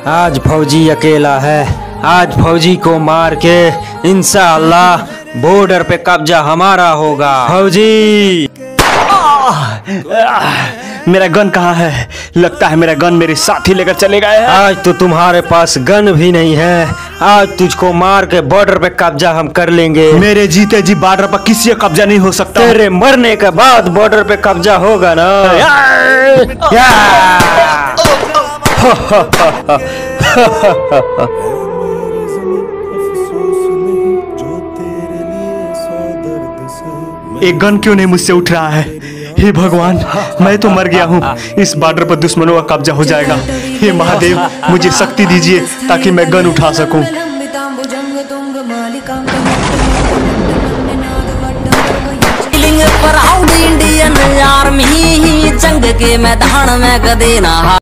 आज फौजी अकेला है। आज फौजी को मार के इंशाअल्लाह बॉर्डर पे कब्जा हमारा होगा। फौजी मेरा गन कहाँ है? लगता है मेरा गन मेरे साथी लेकर चले गए हैं। आज तो तुम्हारे पास गन भी नहीं है। आज तुझको मार के बॉर्डर पे कब्जा हम कर लेंगे। मेरे जीते जी बॉर्डर पर किसी का कब्जा नहीं हो सकता। तेरे मरने के बाद बॉर्डर पे कब्जा होगा ना। एक गन क्यों नहीं मुझसे उठ रहा है? हे भगवान, मैं तो मर गया हूँ। इस बॉर्डर पर दुश्मनों का कब्जा हो जाएगा। हे महादेव, मुझे शक्ति दीजिए ताकि मैं गन उठा सकूं। इंडियन आर्मी जंग के मैदान में कदे ना